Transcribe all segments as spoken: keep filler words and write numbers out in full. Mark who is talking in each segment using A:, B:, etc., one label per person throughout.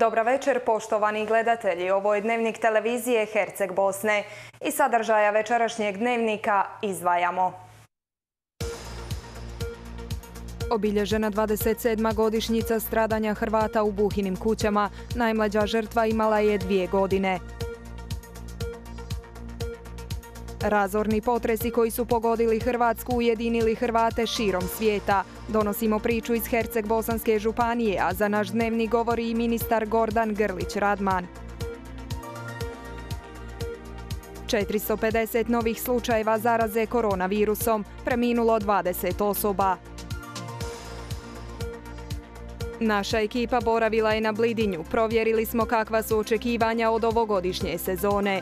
A: Dobra večer, poštovani gledatelji. Ovo je dnevnik televizije Herceg Bosne. Iz sadržaja večerašnjeg dnevnika izdvajamo. Obilježena dvadeset sedma godišnjica stradanja Hrvata u Buhinim kućama. Najmlađa žrtva imala je dvije godine. Razorni potresi koji su pogodili Hrvatsku ujedinili Hrvate širom svijeta. Donosimo priču iz Herceg-Bosanske županije, a za naš dnevnik govori i ministar Gordan Grlić Radman. četiristo pedeset novih slučajeva zaraze koronavirusom, preminulo dvadeset osoba. Naša ekipa boravila je na Blidinju. Provjerili smo kakva su očekivanja od ovogodišnje sezone.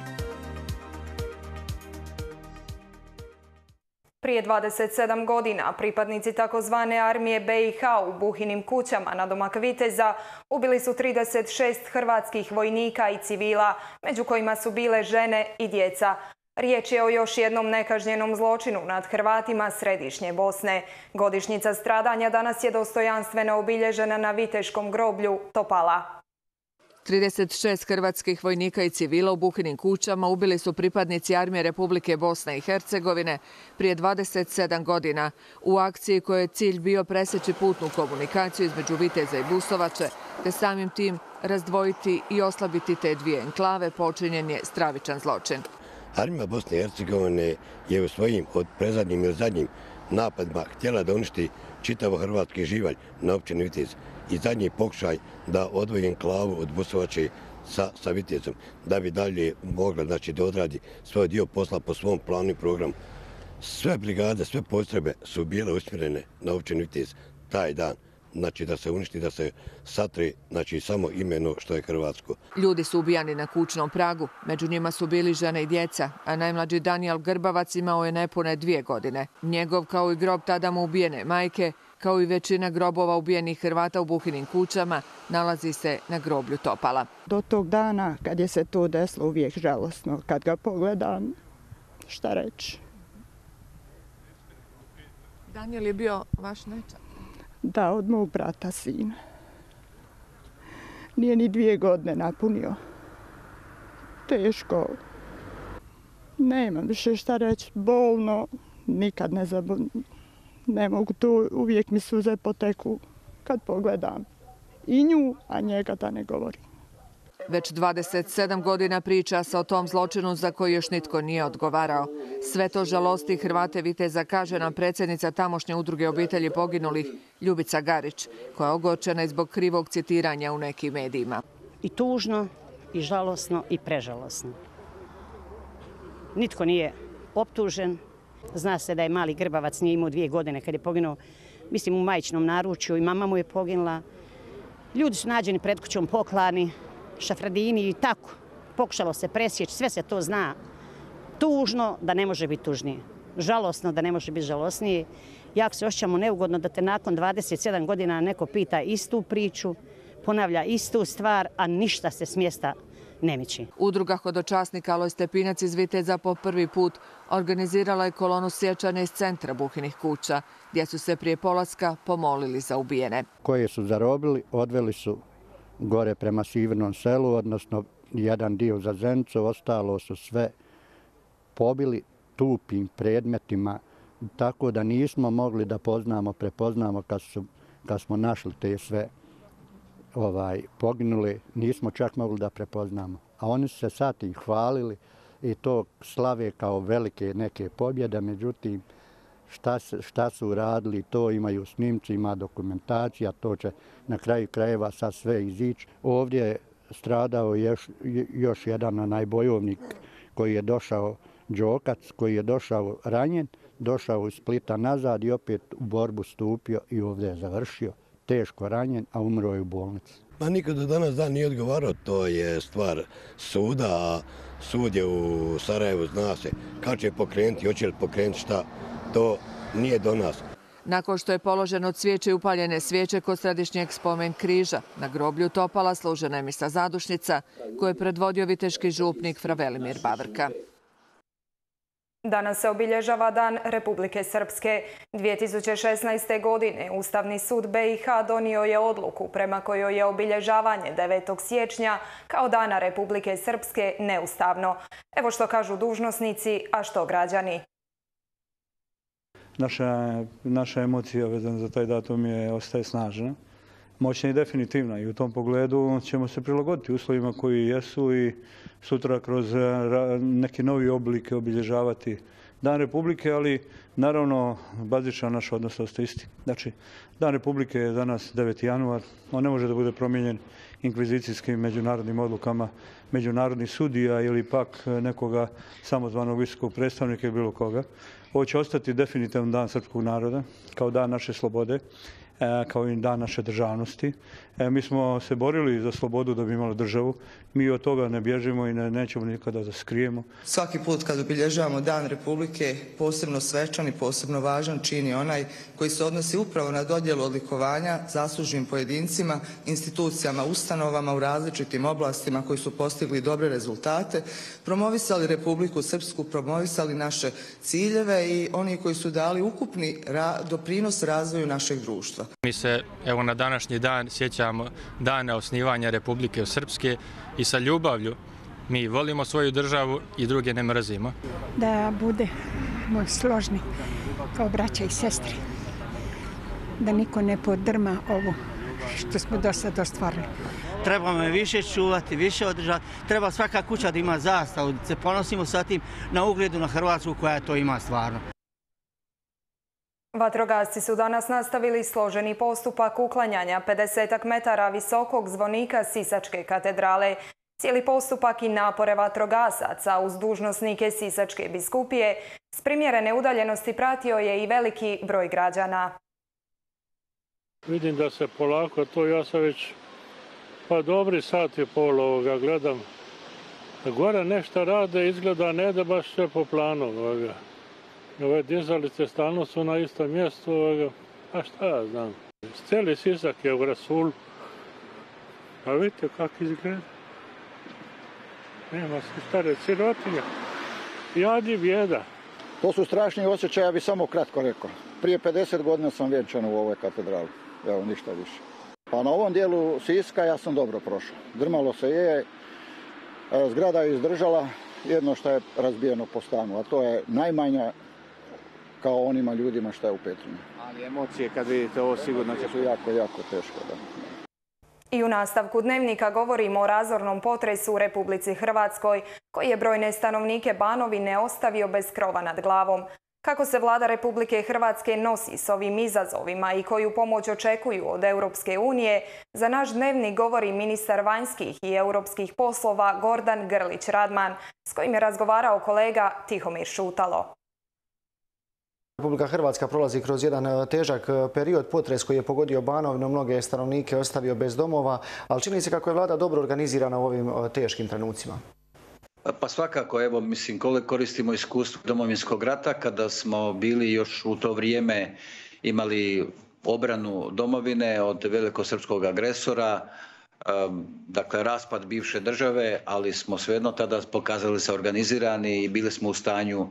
A: Prije dvadeset sedam godina pripadnici takozvane armije be i ha u Buhinim kućama nadomak Viteza ubili su trideset šest hrvatskih vojnika i civila, među kojima su bile žene i djeca. Riječ je o još jednom nekažnjenom zločinu nad Hrvatima središnje Bosne. Godišnjica stradanja danas je dostojanstveno obilježena na viteškom groblju Topala.
B: trideset šest hrvatskih vojnika i civila u Buhinim kućama ubili su pripadnici armije Republike Bosne i Hercegovine prije dvadeset sedam godina u akciji kojoj je cilj bio presjeći putnu komunikaciju između Viteza i Busovače, te samim tim razdvojiti i oslabiti te dvije enklave. Počinjen je stravičan zločin.
C: Armija Bosne i Hercegovine je u svojim od prezadnjim ili zadnjim napadima htjela da uništi čitavo hrvatski živalj na općini Vitez i zadnji pokušaj da odvoji enklavu od Busovače sa, sa Vitezom, da bi dalje mogla znači, da odradi svoj dio posla po svom planu i programu. Sve brigade, sve postrojbe su bile usmjerene na općinu Vitez taj dan. Znači da se uništi, da se satre, znači samo imeno što je hrvatsko.
B: Ljudi su ubijani na kućnom pragu, među njima su bili žene i djeca, a najmlađi Danijel Grbavac imao je nepune dvije godine. Njegov kao i grob tada mu ubijene majke, kao i većina grobova ubijenih Hrvata u Buhinim kućama, nalazi se na groblju Topala.
D: Do tog dana kad je se to desilo uvijek žalosno, kad ga pogledam, šta reći.
B: Danijel je bio vaš nećak?
D: Da, od mog brata sina. Nije ni dvije godine napunio. Teško. Nemam više šta reći. Bolno. Nikad ne zaboravim. Ne mogu to. Uvijek mi suze poteku kad pogledam i nju, a njega da ne govorim.
B: Već dvadeset sedam godina priča se o tom zločinu za koji još nitko nije odgovarao. Sve to žalosti Hrvate Viteza, kaže nam predsjednica tamošnje udruge obitelji poginulih Ljubica Garić, koja je ogorčena i zbog krivog citiranja u nekim medijima.
E: I tužno, i žalosno, i prežalosno. Nitko nije optužen. Zna se da je mali Grbavac, nije imao dvije godine kad je poginuo, mislim u majčinom naručju, i mama mu je poginula. Ljudi su nađeni pred kućom poklani, šafradini i tako. Pokušalo se presjeći, sve se to zna. Tužno da ne može biti tužnije. Žalosno da ne može biti žalosnije. Jako se osjećamo neugodno da te nakon dvadeset sedam godina neko pita istu priču, ponavlja istu stvar, a ništa se s mjesta ne miči.
B: Udruga hodočasnika Aloj Stepinac iz Viteza po prvi put organizirala je kolonu sjećanja iz centra Buhinih kuća, gdje su se prije polaska pomolili za ubijene.
F: Koje su zarobili, odveli su gore prema Sivrnom selu, odnosno jedan dio za Zenicu, ostalo su sve pobili tupim predmetima, tako da nismo mogli da poznamo, prepoznamo kad, su, kad smo našli te sve ovaj, poginuli, nismo čak mogli da prepoznamo. A oni su se sad tim hvalili i to slave kao velike neke pobjede, međutim šta, šta su radili, to imaju snimci, ima dokumentacija, to će na kraju krajeva sad sve izići. Ovdje je stradao još, još jedan najbojovnik koji je došao, Đokac, koji je došao ranjen, došao iz Splita nazad i opet u borbu stupio i ovdje je završio. Teško ranjen, a umro je u bolnici.
C: Pa nikad do danas dan nije odgovarao, to je stvar suda, a sud je u Sarajevu, zna se kad će pokrenuti, hoće li pokrenuti šta, to nije do nas.
B: Nakon što je položeno cvijeće i upaljene svijeće kod središnjeg spomen križa, na groblju Topala služena je misa zadušnica koju je predvodio viteški župnik fra Velimir Bavrka.
A: Danas se obilježava Dan Republike Srpske. dvije tisuće šesnaeste. godine Ustavni sud B i H donio je odluku prema kojoj je obilježavanje devetog siječnja kao Dana Republike Srpske neustavno. Evo što kažu dužnosnici, a što građani.
G: Naša, naša emocija vezana za taj datum je ostaje snažna, moćna i definitivna i u tom pogledu ćemo se prilagoditi uslovima koji jesu i sutra kroz neki novi oblike obilježavati Dan Republike, ali naravno bazičan naš odnos ostaje isti. Znači, Dan Republike je danas deveti januar, on ne može da bude promijenjen inkvizicijskim međunarodnim odlukama međunarodnih sudija ili pak nekoga samozvanog visokog predstavnika ili bilo koga. Ovo će ostati definitivan dan srpskog naroda, kao dan naše slobode, kao i dan naše državnosti. Mi smo se borili za slobodu da bi imali državu. Mi od toga ne bježimo i ne, nećemo nikada da skrijemo.
H: Svaki put kad obilježavamo Dan Republike, posebno svečan i posebno važan čin je onaj koji se odnosi upravo na dodjelu odlikovanja zaslužnim pojedincima, institucijama, ustanovama u različitim oblastima koji su postigli dobre rezultate, promovisali Republiku Srpsku, promovisali naše ciljeve i oni koji su dali ukupni doprinos razvoju našeg društva.
I: Mi se evo na današnji dan sjećamo dana osnivanja Republike Srpske i sa ljubavlju mi volimo svoju državu i druge ne mrzimo.
J: Da bude moj složni kao braća i sestre. Da niko ne podrma ovo što smo do sada ostvarili.
K: Trebamo je više čuvati, više održati. Treba svaka kuća da ima zastavu, da se ponosimo sa tim na ugledu na Hrvatsku koja to ima stvarno.
A: Vatrogasci su danas nastavili složeni postupak uklanjanja pedesetak metara visokog zvonika Sisačke katedrale. Cijeli postupak i napore vatrogasaca uz dužnosnike Sisačke biskupije s primjerene udaljenosti pratio je i veliki broj građana.
L: Vidim da se polako, to ja sam već pa dobri sat i pol ovoga gledam. Gore nešto rade, izgleda ne da baš sve po planu ovoga. Ove dizalice stalno su na istom mjestu, ovoga. A šta ja znam. Cijeli Sisak je u rasulu. A vidite kako izgleda. Nema se stare sirotinje. Jad i bijeda.
M: To su strašni osjećaji, ja bih samo kratko rekao. Prije pedeset godina sam vjenčan u ovoj katedrali. Evo, ništa više. Pa na ovom dijelu Siska ja sam dobro prošao. Drmalo se je, zgrada je izdržala, jedno što je razbijeno po stanu, a to je najmanja kao onima ljudima što je u Petrinji.
N: Ali emocije kad vidite ovo sigurno će
M: su jako, jako teško. Da.
A: I u nastavku dnevnika govorimo o razornom potresu u Republici Hrvatskoj, koji je brojne stanovnike Banovine ostavio bez krova nad glavom. Kako se vlada Republike Hrvatske nosi s ovim izazovima i koju pomoć očekuju od Europske unije, za naš dnevnik govori ministar vanjskih i europskih poslova Gordan Grlić Radman, s kojim je razgovarao kolega Tihomir Šutalo.
O: Republika Hrvatska prolazi kroz jedan težak period. Potres koji je pogodio Banovinu, mnoge stanovnike ostavio bez domova, ali čini se kako je vlada dobro organizirana u ovim teškim trenucima.
P: Pa svakako, evo, mislim, koristimo iskustvo Domovinskog rata kada smo bili još u to vrijeme imali obranu domovine od velikosrpskog agresora, dakle raspad bivše države, ali smo svejedno tada pokazali se organizirani i bili smo u stanju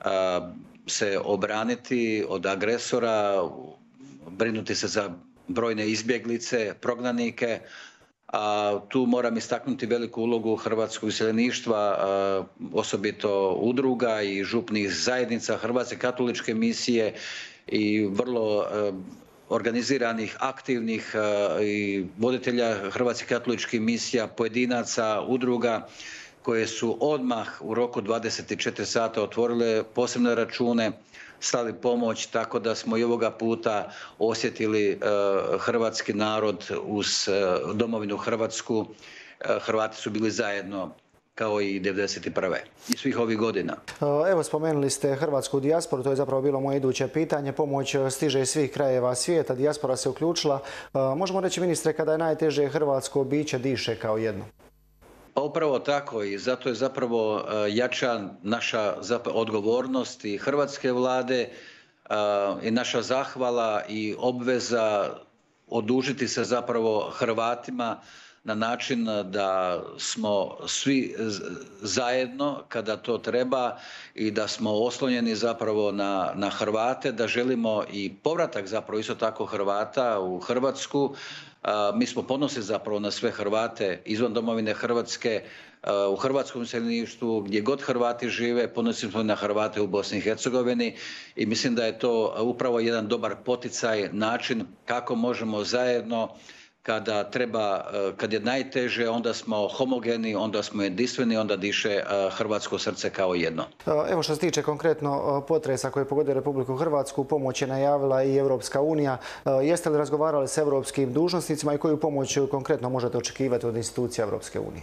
P: se obraniti od agresora, brinuti se za brojne izbjeglice, prognanike. A tu moram istaknuti veliku ulogu hrvatskog iseljeništva, osobito udruga i župnih zajednica, Hrvatske katoličke misije i vrlo organiziranih, aktivnih i voditelja Hrvatskih katoličkih misija, pojedinaca, udruga koje su odmah u roku dvadeset četiri sata otvorile posebne račune, slali pomoć, tako da smo i ovoga puta osjetili hrvatski narod uz domovinu Hrvatsku. Hrvati su bili zajedno kao i devedeset prve i svih ovih godina.
O: Evo, spomenuli ste hrvatsku dijasporu, to je zapravo bilo moje iduće pitanje. Pomoć stiže iz svih krajeva svijeta, dijaspora se uključila. Možemo reći, ministre, kada je najteže hrvatsko biće diše kao jedno?
P: Pa upravo tako i zato je zapravo jača naša odgovornost i hrvatske vlade i naša zahvala i obveza odužiti se zapravo Hrvatima na način da smo svi zajedno kada to treba i da smo oslonjeni zapravo na, na Hrvate, da želimo i povratak zapravo isto tako Hrvata u Hrvatsku. Mi smo ponosni zapravo na sve Hrvate izvan domovine Hrvatske, u hrvatskom iseljeništvu, gdje god Hrvati žive, ponosni smo na Hrvate u Bosni i Hercegovini i mislim da je to upravo jedan dobar poticaj, način kako možemo zajedno kada treba, kad je najteže, onda smo homogeni, onda smo jedinstveni, onda diše hrvatsko srce kao jedno.
O: Evo što se tiče konkretno potresa koji je pogodio Republiku Hrvatsku, pomoć je najavila i Europska unija. Jeste li razgovarali s europskim dužnosnicima i koju pomoć konkretno možete očekivati od institucija Europske unije?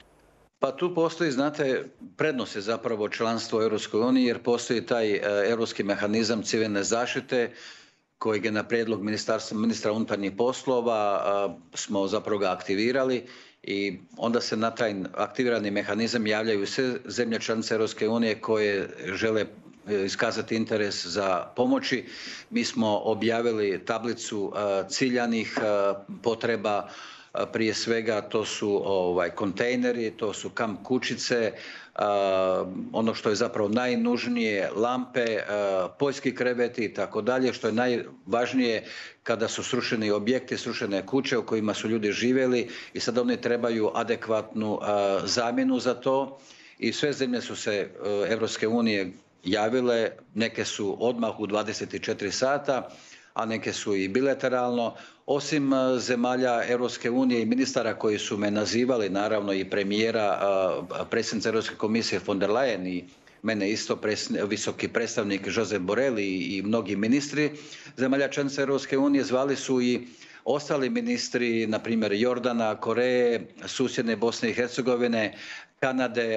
P: Pa tu postoji, znate, prednost je zapravo članstvo u Europskoj uniji jer postoji taj europski mehanizam civilne zaštite kojeg je na prijedlog ministarstva, ministra unutarnjih poslova smo zapravo ga aktivirali i onda se na taj aktivirani mehanizam javljaju sve zemlje članice Europske unije koje žele iskazati interes za pomoći. Mi smo objavili tablicu ciljanih potreba. Prije svega to su ovaj, kontejneri, to su kamp kućice, uh, ono što je zapravo najnužnije, lampe, uh, poljski kreveti i tako dalje, što je najvažnije kada su srušeni objekti, srušene kuće u kojima su ljudi živjeli i sad oni trebaju adekvatnu uh, zamjenu za to i sve zemlje su se uh, Europske unije javile, neke su odmah u dvadeset četiri sata, a neke su i bilateralno. Osim zemalja Europske unije i ministara koji su me nazivali, naravno i premijera, predsjednica Europske komisije von der Leyen i mene isto visoki predstavnik Josep Borrell i mnogi ministri zemalja članica Europske unije, zvali su i ostali ministri, na primjer Jordana, Koreje, susjedne Bosne i Hercegovine, Kanade,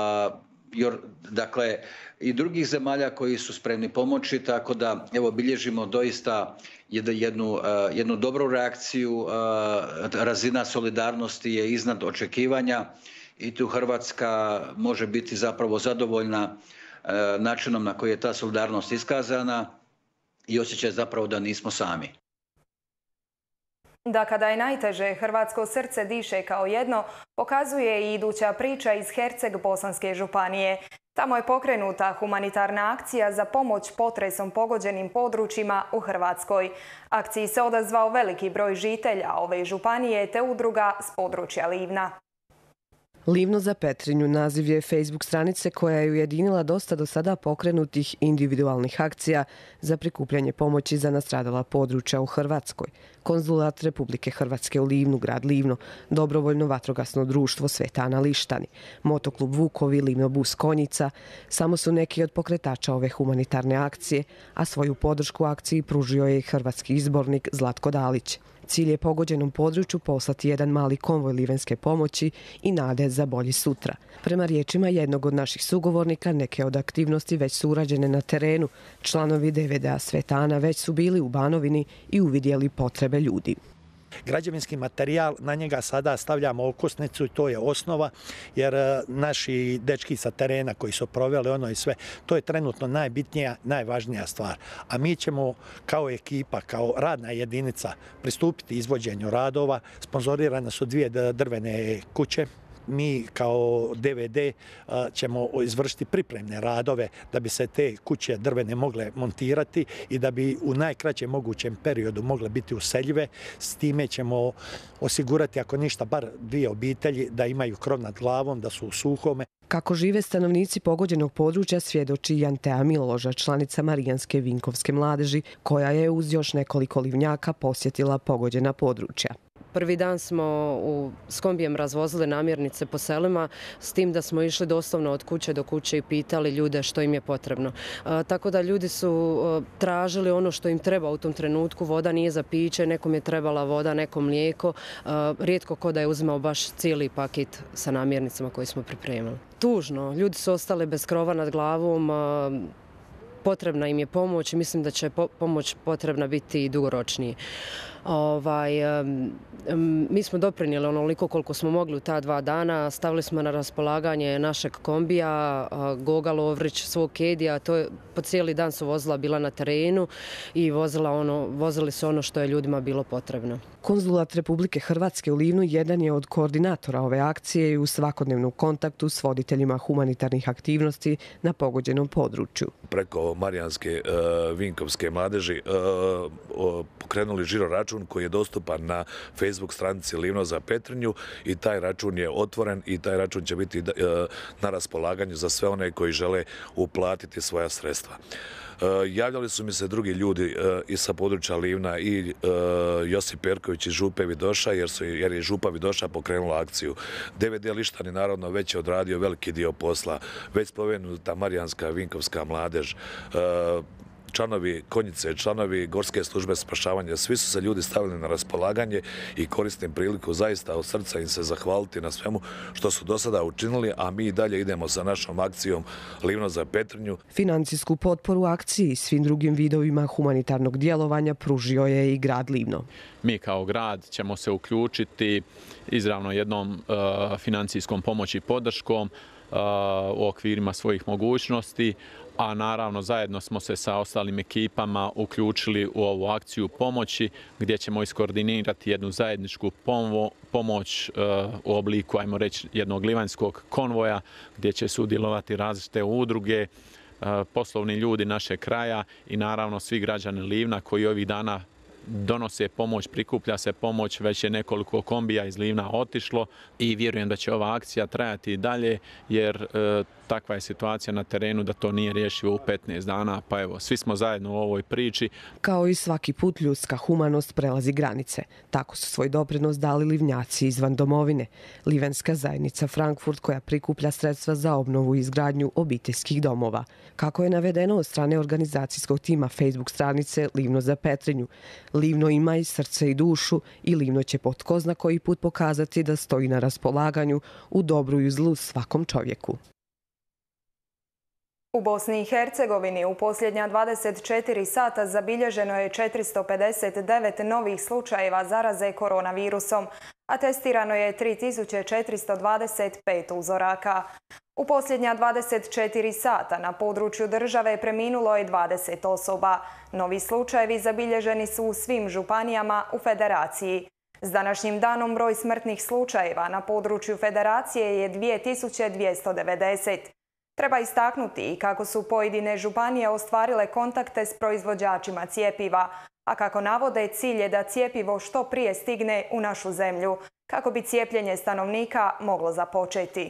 P: dakle i drugih zemalja koji su spremni pomoći, tako da evo bilježimo doista jednu, jednu dobru reakciju, razina solidarnosti je iznad očekivanja i tu Hrvatska može biti zapravo zadovoljna načinom na koji je ta solidarnost iskazana i osjećaj zapravo da nismo sami.
A: Da kada je najteže, hrvatsko srce diše kao jedno, pokazuje i iduća priča iz Herceg-Bosanske županije. Tamo je pokrenuta humanitarna akcija za pomoć potresom pogođenim područjima u Hrvatskoj. Akciji se odazvao veliki broj žitelja ove županije te udruga s područja Livna.
Q: Livno za Petrinju naziv je Facebook stranice koja je ujedinila dosta do sada pokrenutih individualnih akcija za prikupljanje pomoći za nastradala područja u Hrvatskoj. Konzulat Republike Hrvatske u Livnu, grad Livno, dobrovoljno vatrogasno društvo Sveta Ana Lištani, motoklub Vukovi, Livno bus Konjica, samo su neki od pokretača ove humanitarne akcije, a svoju podršku akciji pružio je i hrvatski izbornik Zlatko Dalić. Cilj je pogođenom području poslati jedan mali konvoj livenske pomoći i nade za bolji sutra. Prema riječima jednog od naših sugovornika, neke od aktivnosti već su urađene na terenu. Članovi D V D-a Sveta Ana već su bili u Banovini i uvidjeli potrebe ljudi.
R: Građevinski materijal, na njega sada stavljamo okosnicu i to je osnova, jer naši dečki sa terena koji su proveli ono i sve, to je trenutno najbitnija, najvažnija stvar. A mi ćemo kao ekipa, kao radna jedinica pristupiti izvođenju radova. Sponzorirane su dvije drvene kuće. Mi kao D V D ćemo izvršiti pripremne radove da bi se te kuće drvene mogle montirati i da bi u najkraćem mogućem periodu mogle biti useljive. S time ćemo osigurati, ako ništa, bar dvije obitelji da imaju krov nad glavom, da su u suhome.
Q: Kako žive stanovnici pogođenog područja svjedoči i Antea Miloža, članica Marijanske Vinkovske mladeži, koja je uz još nekoliko livnjaka posjetila pogođena područja.
S: Prvi dan smo u, s kombijem razvozili namirnice po selima, s tim da smo išli doslovno od kuće do kuće i pitali ljude što im je potrebno. E, tako da ljudi su e, tražili ono što im treba u tom trenutku. Voda nije za piće, nekom je trebala voda, nekom mlijeko. E, rijetko ko da je uzimao baš cijeli paket sa namirnicama koje smo pripremili. Tužno, ljudi su ostali bez krova nad glavom, e, potrebna im je pomoć i mislim da će pomoć potrebna biti i dugoročnije. Ovaj, mi smo doprinijeli onoliko koliko smo mogli u ta dva dana. Stavili smo na raspolaganje našeg kombija, Goga Lovrić, svog kedija. To je, po cijeli dan su vozila bila na terenu i vozila ono, vozili su ono što je ljudima bilo potrebno.
Q: Konzulat Republike Hrvatske u Livnu jedan je od koordinatora ove akcije i u svakodnevnom kontaktu s voditeljima humanitarnih aktivnosti na pogođenom području.
T: Preko Marijanske uh, Vinkovske mladeži uh, uh, pokrenuli žiro račun koji je dostupan na Facebook stranici Livno za Petrinju i taj račun je otvoren i taj račun će biti uh, na raspolaganju za sve one koji žele uplatiti svoja sredstva. Uh, javljali su mi se drugi ljudi uh, i sa područja Livna i uh, Josip Perković iz Župe Vidoša, jer, su, jer je Župa Vidoša pokrenula akciju. D V D Lištan je naravno već je odradio veliki dio posla, već spomenuta Marijanska Vinkovska mladež, uh, članovi Konjice, članovi Gorske službe spašavanja, svi su se ljudi stavili na raspolaganje i koristim priliku zaista od srca im se zahvaliti na svemu što su do sada učinili, a mi dalje idemo sa našom akcijom Livno za Petrinju.
Q: Financijsku potporu akciji i svim drugim vidovima humanitarnog djelovanja pružio je i grad Livno.
U: Mi kao grad ćemo se uključiti izravno jednom uh, financijskom pomoći i podrškom uh, u okvirima svojih mogućnosti, a naravno zajedno smo se sa ostalim ekipama uključili u ovu akciju pomoći gdje ćemo iskoordinirati jednu zajedničku pomoć u obliku, ajmo reći, jednog livanjskog konvoja gdje će sudjelovati različite udruge, poslovni ljudi našeg kraja i naravno svi građani Livna koji ovih dana donose pomoć, prikuplja se pomoć, već je nekoliko kombija iz Livna otišlo i vjerujem da će ova akcija trajati i dalje jer e, takva je situacija na terenu da to nije rješivo u petnaest dana, pa evo, svi smo zajedno u ovoj priči.
Q: Kao i svaki put ljudska humanost prelazi granice. Tako su svoj doprinos dali Livnjaci izvan domovine. Livenska zajednica Frankfurt koja prikuplja sredstva za obnovu i izgradnju obiteljskih domova. Kako je navedeno od strane organizacijskog tima Facebook stranice Livno za Petrinju, Livno ima i srce i dušu i Livno će po tko zna koji put pokazati da stoji na raspolaganju u dobru i zlu svakom čovjeku.
A: U Bosni i Hercegovini u posljednja dvadeset četiri sata zabilježeno je četiristo pedeset devet novih slučajeva zaraze koronavirusom, a testirano je tri tisuće četiristo dvadeset pet uzoraka. U posljednja dvadeset četiri sata na području države preminulo je dvadeset osoba. Novi slučajevi zabilježeni su u svim županijama u Federaciji. S današnjim danom broj smrtnih slučajeva na području Federacije je dvije tisuće dvjesto devedeset. Treba istaknuti i kako su pojedine županije ostvarile kontakte s proizvođačima cijepiva, a kako navode, cilj je da cijepivo što prije stigne u našu zemlju, kako bi cijepljenje stanovnika moglo započeti.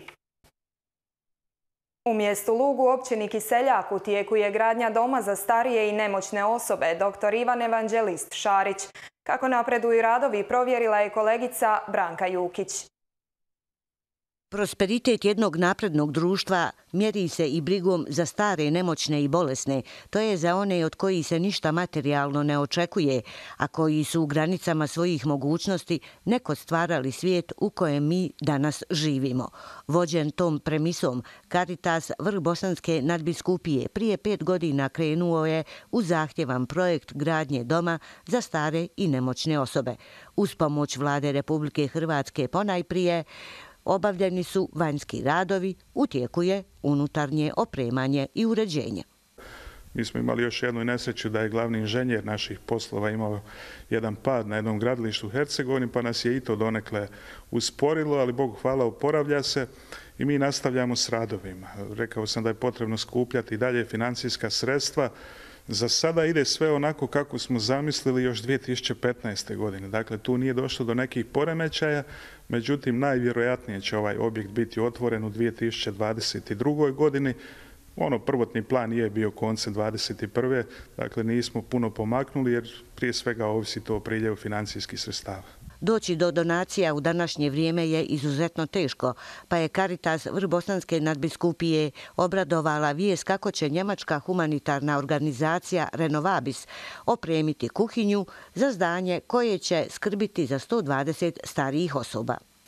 A: U mjestu Lug u općini Kiseljak u tijeku je gradnja doma za starije i nemoćne osobe, doktor Ivan Evanđelist Šarić. Kako napreduju radovi, provjerila je kolegica Branka Jukić.
V: Prosperitet jednog naprednog društva mjeri se i brigom za stare, nemoćne i bolesne. To je za one od kojih se ništa materijalno ne očekuje, a koji su u granicama svojih mogućnosti nekad stvarali svijet u kojem mi danas živimo. Vođen tom premisom, Caritas Vrh Bosanske nadbiskupije prije pet godina krenuo je u zahtjevan projekt gradnje doma za stare i nemoćne osobe. Uz pomoć Vlade Republike Hrvatske ponajprije, obavljeni su vanjski radovi, u tijeku je unutarnje opremanje i uređenje.
W: Mi smo imali još jednu nesreću da je glavni inženjer naših poslova imao jedan pad na jednom gradilištu u Hercegovini, pa nas je i to donekle usporilo, ali Bogu hvala oporavlja se i mi nastavljamo s radovima. Rekao sam da je potrebno skupljati i dalje financijska sredstva. Za sada ide sve onako kako smo zamislili još dvije tisuće petnaeste. godine. Dakle, tu nije došlo do nekih poremećaja, međutim, najvjerojatnije će ovaj objekt biti otvoren u dvije tisuće dvadeset drugoj. godini. Ono, prvotni plan je bio koncem dvadeset prve. Dakle, nismo puno pomaknuli jer prije svega ovisi to o priljevu financijskih sredstava.
V: Doći do donacija u današnje vrijeme je izuzetno teško, pa je Caritas Vrh Bosanske nadbiskupije obradovala vijest kako će njemačka humanitarna organizacija Renovabis opremiti kuhinju za zdanje koje će skrbiti za sto dvadeset starijih osoba.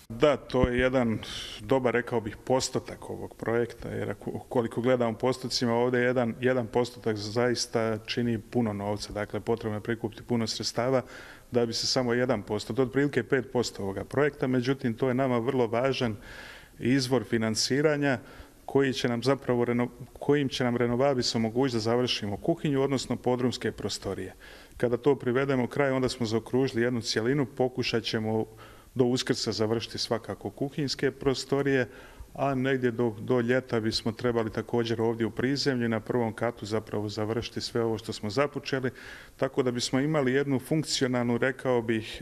W: Da, to je jedan dobar, rekao bih, postotak ovog projekta, jer koliko gledamo postocima, ovdje jedan, jedan postotak zaista čini puno novca, dakle potrebno je prikupiti puno sredstava da bi se samo jedan posto, to je otprilike pet posto ovoga projekta, međutim to je nama vrlo važan izvor financiranja koji će nam zapravo, kojim će nam Renovabis omogućiti da završimo kuhinju, odnosno podrumske prostorije. Kada to privedemo kraj, onda smo zaokružili jednu cjelinu, pokušat ćemo do Uskrsa završiti svakako kuhinjske prostorije, a negdje do, do ljeta bismo trebali također ovdje u prizemlju na prvom katu zapravo završiti sve ovo što smo započeli, tako da bismo imali jednu funkcionalnu, rekao bih,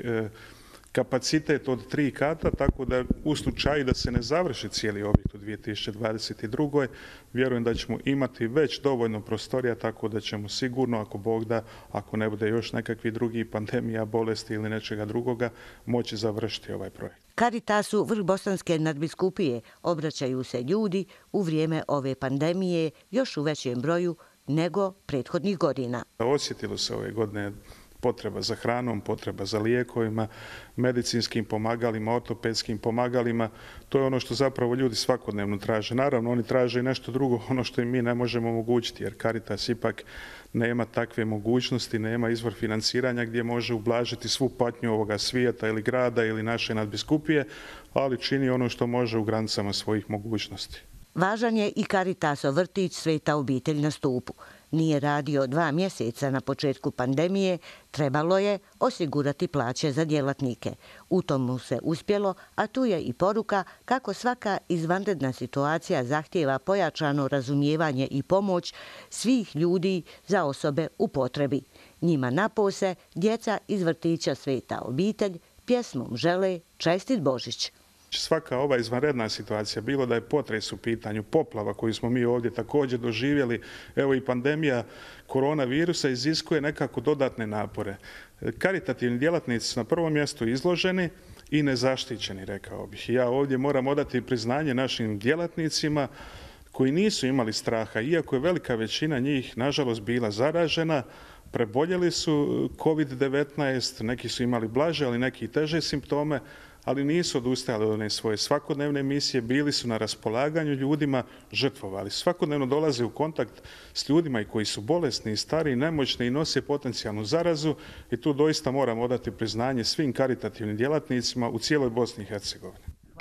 W: kapacitet od tri kata, tako da u slučaju da se ne završi cijeli objekt u dvije tisuće dvadeset drugoj. vjerujem da ćemo imati već dovoljno prostorija, tako da ćemo sigurno, ako Bog da, ako ne bude još nekakvih drugih pandemija, bolesti ili nečega drugoga, moći završiti ovaj projekt.
V: Caritasu Vrhbosanske nadbiskupije obraćaju se ljudi u vrijeme ove pandemije još u većem broju nego prethodnih godina.
W: Osjetilo se ove godine potreba za hranom, potreba za lijekovima, medicinskim pomagalima, ortopedskim pomagalima. To je ono što zapravo ljudi svakodnevno traže. Naravno, oni traže i nešto drugo, ono što im mi ne možemo omogućiti, jer Caritas ipak nema takve mogućnosti, nema izvor financiranja gdje može ublažiti svu patnju ovoga svijeta ili grada ili naše nadbiskupije, ali čini ono što može u granicama svojih mogućnosti.
V: Važan je i Caritasov vrtić Sveta obitelj na Stupu. Nije radio dva mjeseca na početku pandemije, trebalo je osigurati plaće za djelatnike. U tomu se uspjelo, a tu je i poruka kako svaka izvanredna situacija zahtijeva pojačano razumijevanje i pomoć svih ljudi za osobe u potrebi. Njima napose djeca iz vrtića Sveta obitelj pjesmom žele čestit Božić.
W: Svaka ova izvanredna situacija, bilo da je potres u pitanju, poplava koju smo mi ovdje također doživjeli, evo i pandemija koronavirusa iziskuje nekako dodatne napore. Karitativni djelatnici su na prvom mjestu izloženi i nezaštićeni, rekao bih. Ja ovdje moram odati priznanje našim djelatnicima koji nisu imali straha, iako je velika većina njih, nažalost, bila zaražena, preboljeli su kovid devetnaest, neki su imali blaže, ali neki i teže simptome, ali nisu odustajali od one svoje svakodnevne misije, bili su na raspolaganju ljudima, žrtvovali. Svakodnevno dolaze u kontakt s ljudima i koji su bolesni i stari i nemoćni i nose potencijalnu zarazu i tu doista moram odati priznanje svim karitativnim djelatnicima u cijeloj Bosni i Hercegovini.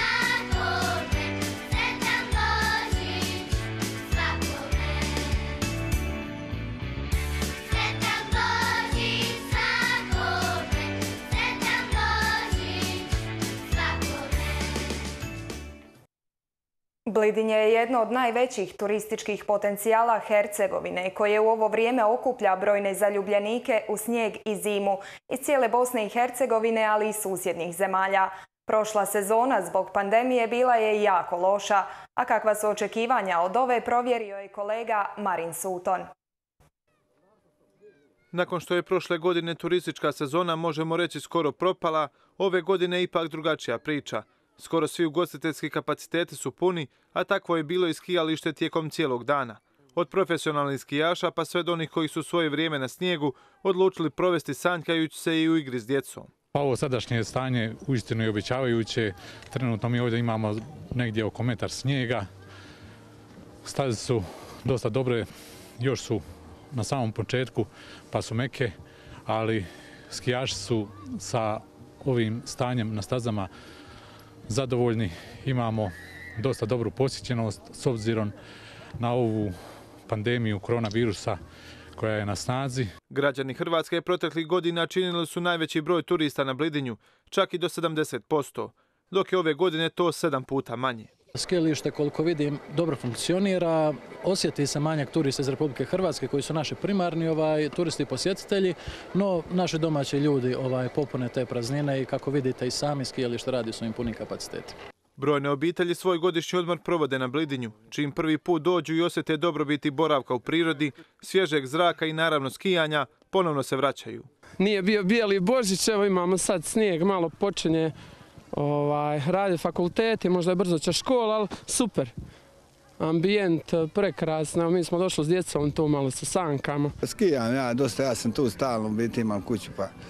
A: Blidinje je jedno od najvećih turističkih potencijala Hercegovine, koje u ovo vrijeme okuplja brojne zaljubljenike u snijeg i zimu iz cijele Bosne i Hercegovine, ali i susjednih zemalja. Prošla sezona zbog pandemije bila je jako loša, a kakva su očekivanja od ove provjerio je kolega Marin Suton.
D: Nakon što je prošle godine turistička sezona, možemo reći, skoro propala, ove godine je ipak drugačija priča. Skoro svi ugostiteljski kapaciteti su puni, a takvo je bilo i skijalište tijekom cijelog dana. Od profesionalnih skijaša pa sve do onih koji su svoje vrijeme na snijegu odlučili provesti sanjkajući se i u igri s djecom.
E: Pa ovo sadašnje stanje uistinu je obećavajuće. Trenutno mi ovdje imamo negdje oko metar snijega. Staze su dosta dobre, još su na samom početku pa su meke, ali skijaši su sa ovim stanjem na stazama zadovoljni. Imamo dosta dobru posjećenost s obzirom na ovu pandemiju koronavirusa koja je na snazi.
D: Građani Hrvatske proteklih godina činili su najveći broj turista na Blidinju, čak i do sedamdeset posto, dok je ove godine to sedam puta manje.
F: Skijalište, koliko vidim, dobro funkcionira. Osjeti se manjak turista iz Republike Hrvatske koji su naši primarni ovaj, turisti i posjetitelji, no naši domaći ljudi ovaj, popune te praznine i kako vidite i sami skijalište radi svojim punim kapacitetima.
D: Brojne obitelji svoj godišnji odmor provode na Blidinju, čim prvi put dođu i osjete dobrobiti boravka u prirodi, svježeg zraka i naravno skijanja, ponovno se vraćaju.
X: Nije bio bijeli Božić, evo imamo sad snijeg, malo počinje ovaj, radi fakulteti, možda je brzo će škola, ali super. Ambijent prekrasno, mi smo došli s djecom tu malo sa sankama.
Y: Skijam ja dosta, ja sam tu stalno, biti imam kuću pa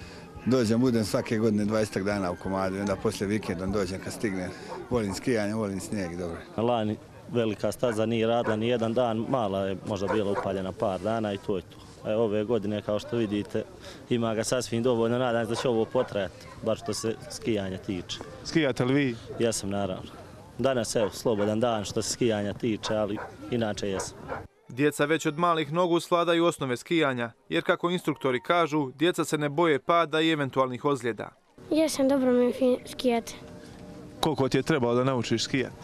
B: dođem, budem svake godine dvadeset dana u komadu i onda poslije vikendom dođem kad stigne. Volim skijanje, volim snijeg, dobro.
C: Lani velika staza nije radila ni jedan dan, mala je možda bila upaljena par dana i to je to. E, ove godine, kao što vidite, ima ga sasvim dovoljno, nadam se da će ovo potrajati, bar što se skijanja tiče.
W: Skijate li vi?
C: Jesam, naravno. Danas, evo, slobodan dan što se skijanja tiče, ali inače jesam.
D: Djeca već od malih nogu svladaju osnove skijanja, jer kako instruktori kažu, djeca se ne boje pada i eventualnih ozljeda.
G: Ja sam dobro mi skijati.
W: Koliko ti je trebalo da naučiš skijati?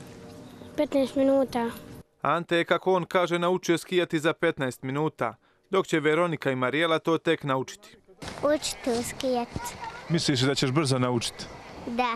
G: petnaest minuta.
D: Ante je, kako on kaže, naučio skijati za petnaest minuta, dok će Veronika i Marijela to tek naučiti.
G: Učiti skijati.
W: Misliš da ćeš brzo naučiti?
G: Da,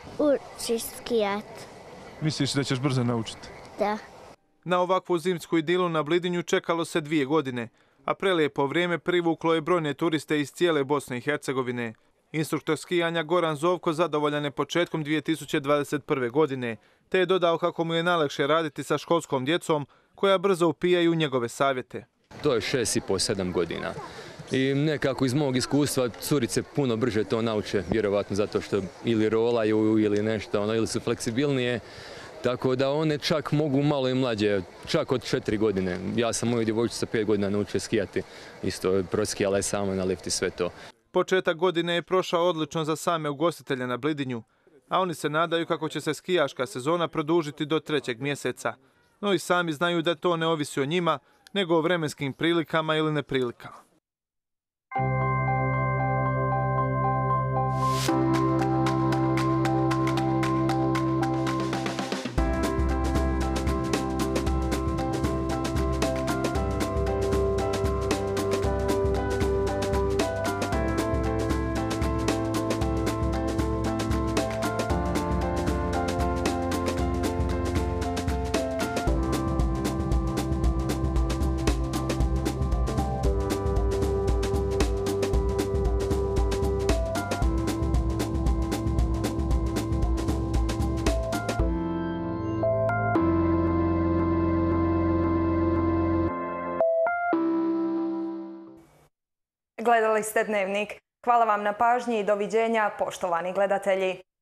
G: učiš skijati.
W: Misliš da ćeš brzo naučiti?
G: Da.
D: Na ovakvu zimsku idilu na Blidinju čekalo se dvije godine, a prelijepo vrijeme privuklo je brojne turiste iz cijele Bosne i Hercegovine. Instruktor skijanja Goran Zovko zadovoljan je početkom dvije tisuće dvadeset prve. godine, te je dodao kako mu je najlakše raditi sa školskom djecom koja brzo upijaju njegove savjete.
H: To je šest i po, sedam godina. I nekako iz mog iskustva curice puno brže to nauče, vjerovatno zato što ili rolaju ili nešto, ono, ili su fleksibilnije. Tako da one čak mogu malo i mlađe, čak od četiri godine. Ja sam moju djevojčicu sa pet godina naučio skijati, isto proskijala je sama na lift i sve to.
D: Početak godine je prošao odlično za same ugostitelje na Blidinju, a oni se nadaju kako će se skijaška sezona produžiti do trećeg mjeseca. No i sami znaju da to ne ovisi o njima, nego o vremenskim prilikama ili neprilikama.
A: Gledali ste Dnevnik. Hvala vam na pažnji i doviđenja, poštovani gledatelji.